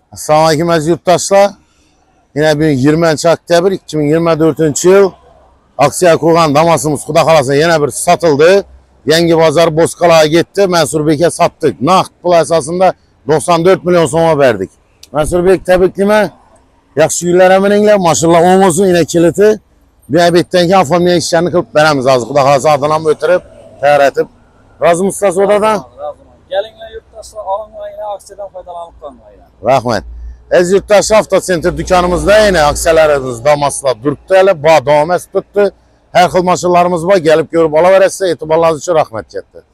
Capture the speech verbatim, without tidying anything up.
Assalamualaikum aziz yurttaşlar. Yine bugün yirminchi oktyabr ikki ming yigirma to'rtinchi yıl aksiya koygan Damas'ımız Xudo xolasa yana bir satıldı. Yangi bozor Bozkalaga gitti. Mansurbek'e sattık. Naqd pul asosida doksan dört milyon so'mga berdik. Mansurbek tabriklayman. Yaxshi kunlar mininglar. Maşallah o'ng olsun yine kiliti. Bir ayetdan keyin oformlagan ishlarni qilib beramiz. Hozir Xudo xolasa adını ham o'tirib, tayyor etib. Rozimisiz odadan? Gelinglar yurttaşlar, alinglar yine aksiyadan foydalanıp qolinglar. Rahmet. Aziz yurttaşlar, Avto Center dükkanımızda yine aksiyalarımız Damas'la duruptu hele. Bu devam etip tuttu. Her xil maşınlarımız var. Gelip görüp alaverəsiz. Etibarlarınız için rahmet etti.